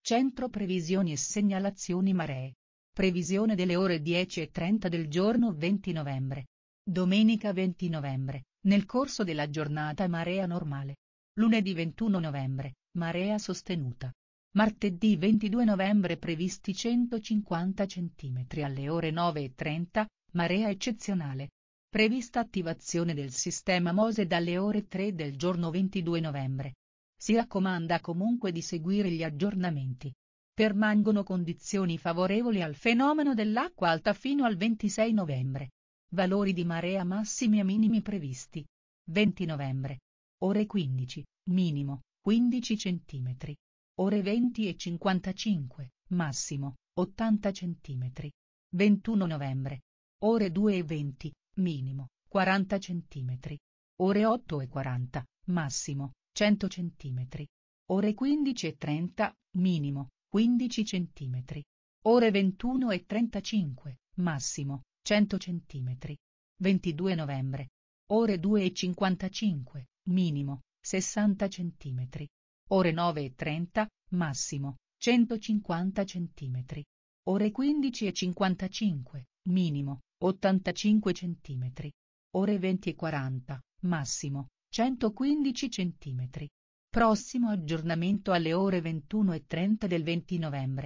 Centro Previsioni e Segnalazioni Maree. Previsione delle ore 10:30 del giorno 20 novembre. Domenica 20 novembre, nel corso della giornata marea normale. Lunedì 21 novembre, marea sostenuta. Martedì 22 novembre previsti 150 cm alle ore 9:30, marea eccezionale. Prevista attivazione del sistema MOSE dalle ore 3 del giorno 22 novembre. Si raccomanda comunque di seguire gli aggiornamenti. Permangono condizioni favorevoli al fenomeno dell'acqua alta fino al 26 novembre. Valori di marea massimi e minimi previsti. 20 novembre. Ore 15, minimo, 15 cm. Ore 20:55, massimo, 80 cm. 21 novembre. Ore 2:20, minimo, 40 cm. Ore 8:40, massimo, 100 cm. Ore 15:30, minimo, 15 cm. Ore 21:35, massimo, 100 cm. 22 novembre. Ore 2:55, minimo, 60 cm. Ore 9:30, massimo, 150 cm. Ore 15:55, minimo, 85 cm. Ore 20:40, massimo, 115 cm. Prossimo aggiornamento alle ore 21:30 del 20 novembre.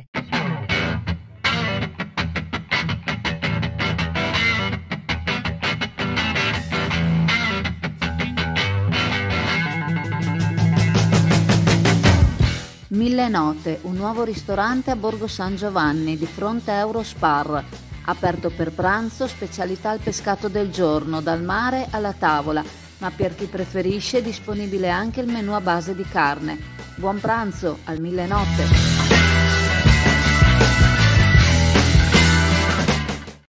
Mille Note, un nuovo ristorante a Borgo San Giovanni, di fronte a Eurospar. Aperto per pranzo, specialità al pescato del giorno, dal mare alla tavola, ma per chi preferisce è disponibile anche il menù a base di carne. Buon pranzo al Mille Note!